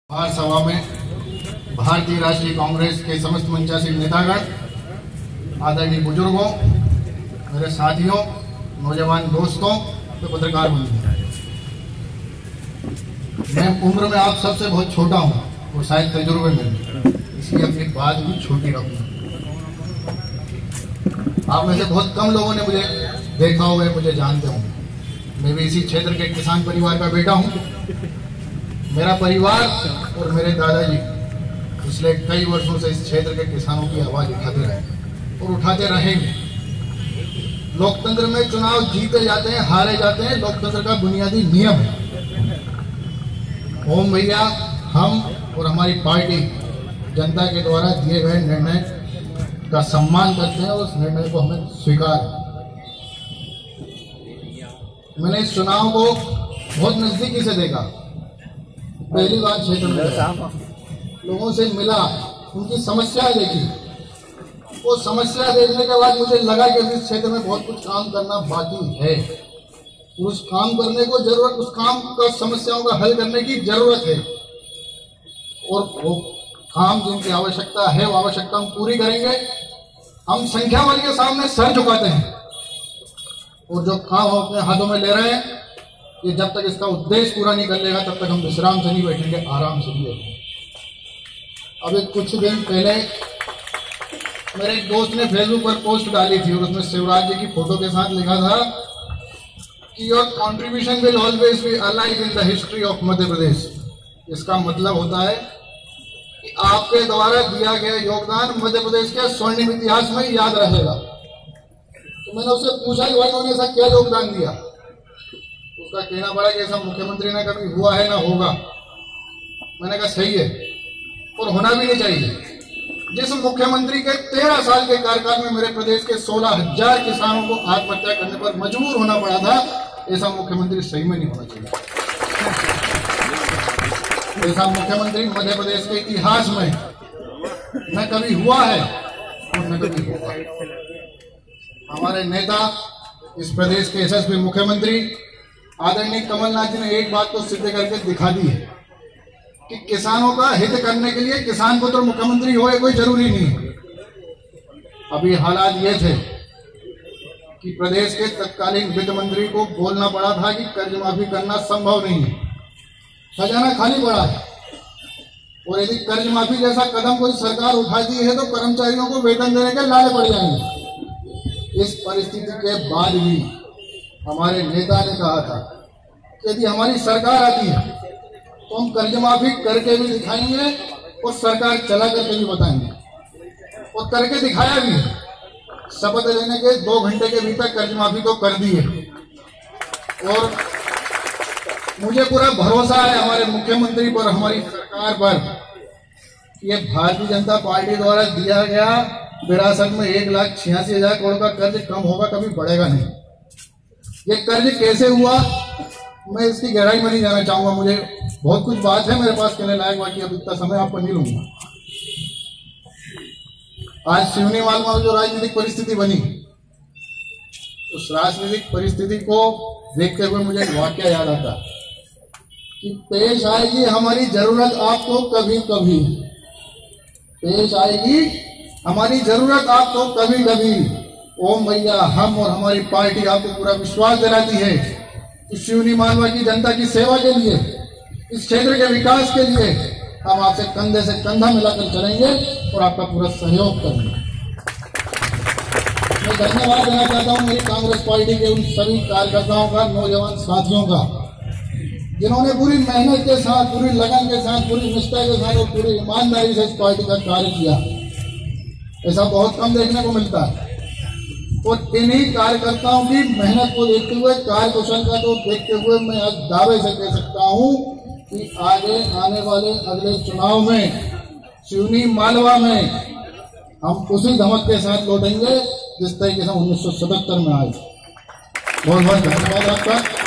महासभा में भारतीय राष्ट्रीय कांग्रेस के समस्त मंचासीन नेतागण, आदरणीय बुजुर्गों, मेरे साथियों, नौजवान दोस्तों, तो पत्रकार बंधुओं, मैं उम्र में आप सबसे बहुत छोटा हूं और शायद तजुर्बे में, इसलिए अपनी बात भी छोटी रखूंगा। आप में से बहुत कम लोगों ने मुझे देखा होगा, मुझे जानते होंगे। मैं भी इसी क्षेत्र के किसान परिवार का बेटा हूं। मेरा परिवार और मेरे दादाजी पिछले कई वर्षों से इस क्षेत्र के किसानों की आवाज उठाते रहे और उठाते रहेंगे। लोकतंत्र में चुनाव जीते जाते हैं, हारे जाते हैं, लोकतंत्र का बुनियादी नियम है। ओम भैया, हम और हमारी पार्टी जनता के द्वारा दिए गए निर्णय का सम्मान करते हैं और उस निर्णय को हमें स्वीकार है। मैंने इस चुनाव को बहुत नजदीकी से देखा। पहली बार क्षेत्र में लोगों से मिला, उनकी समस्या देखी। वो समस्या देखने के बाद मुझे लगा कि इस क्षेत्र में बहुत कुछ काम करना बाकी है। उस काम करने को जरूरत, उस काम का समस्याओं का हल करने की जरूरत है और वो काम जिनकी आवश्यकता है वो आवश्यकता हम पूरी करेंगे। हम संख्या बल के सामने सर झुकाते हैं और जो काम हम अपने हाथों में ले रहे हैं, ये जब तक इसका उद्देश्य पूरा नहीं कर लेगा तब तक हम विश्राम से नहीं बैठेंगे, आराम से नहीं बैठेंगे। अभी कुछ दिन पहले मेरे एक दोस्त ने फेसबुक पर पोस्ट डाली थी और उसमें शिवराज जी की फोटो के साथ लिखा था कि your contribution will always be alive in the history of Madhya Pradesh. इसका मतलब होता है कि आपके द्वारा दिया गया योगदान मध्य प्रदेश के स्वर्णिम इतिहास में याद रहेगा। तो मैंने उससे पूछा कि भाई उन्होंने ऐसा क्या योगदान दिया। उसका कहना पड़ा कि ऐसा मुख्यमंत्री ने कभी हुआ है ना होगा। मैंने कहा सही है और होना भी नहीं चाहिए। जिस मुख्यमंत्री के 13 साल के कार्यकाल में मेरे प्रदेश के 16,000 किसानों को आत्महत्या करने पर मजबूर होना पड़ा था, ऐसा मुख्यमंत्री सही में नहीं होना चाहिए। ऐसा मुख्यमंत्री मध्य प्रदेश के इतिहास में न कभी हुआ है और न कभी होगा। हमारे नेता, इस प्रदेश के यशस्वी मुख्यमंत्री आदरणीय कमलनाथ जी ने एक बात तो सिद्ध करके दिखा दी है कि किसानों का हित करने के लिए किसान पुत्र मुख्यमंत्री हो कोई जरूरी नहीं है। अभी हालात ये थे कि प्रदेश के तत्कालीन वित्त मंत्री को बोलना पड़ा था कि कर्ज माफी करना संभव नहीं है, खजाना खाली पड़ा है और यदि कर्ज माफी जैसा कदम कोई सरकार उठाती है तो कर्मचारियों को वेतन देने के लाले पड़ जाएंगे। इस परिस्थिति के बाद भी हमारे नेता ने कहा था कि यदि हमारी सरकार आती है तो हम कर्ज माफी करके भी दिखाएंगे और सरकार चला करके भी बताएंगे और करके दिखाया भी। शपथ लेने के 2 घंटे के भीतर कर्ज माफी तो कर दी है और मुझे पूरा भरोसा है हमारे मुख्यमंत्री पर, हमारी सरकार पर। ये भारतीय जनता पार्टी द्वारा दिया गया विरासत में 1,86,000 करोड़ का कर्ज कम होगा, कभी बढ़ेगा नहीं। ये कर्ज कैसे हुआ, मैं इसकी गहराई में नहीं जाना चाहूंगा। मुझे बहुत कुछ बात है मेरे पास कहने लायक, बाकी अब इतना समय आपको नहीं लूंगा। आज सिवनी मालवा में जो राजनीतिक परिस्थिति बनी, उस राजनीतिक परिस्थिति को देखते हुए मुझे एक वाक्य याद आता कि पेश आएगी हमारी जरूरत आपको कभी कभी, पेश आएगी हमारी जरूरत आपको कभी कभी। ओम भैया, हम और हमारी पार्टी आपको पूरा विश्वास दिलाती है कि सिवनी मालवा की जनता की सेवा के लिए, इस क्षेत्र के विकास के लिए हम आपसे कंधे से कंधा मिलाकर चलेंगे और आपका पूरा सहयोग करेंगे। मैं धन्यवाद देना चाहता हूं मेरी कांग्रेस पार्टी के उन सभी कार्यकर्ताओं का, नौजवान साथियों का, जिन्होंने पूरी मेहनत के साथ, पूरी लगन के साथ, पूरी निष्ठा के साथ और पूरी ईमानदारी से इस पार्टी का कार्य किया। ऐसा बहुत कम देखने को मिलता है और इन्हीं कार्यकर्ताओं की मेहनत को देखते हुए, कार्य कुशलता को देखते हुए मैं आज दावे से कह सकता हूं कि आगे आने वाले अगले चुनाव में सिवनी मालवा में हम उसी धमक के साथ लौटेंगे जिस तरीके से 1977 में आए। बहुत बहुत धन्यवाद आपका।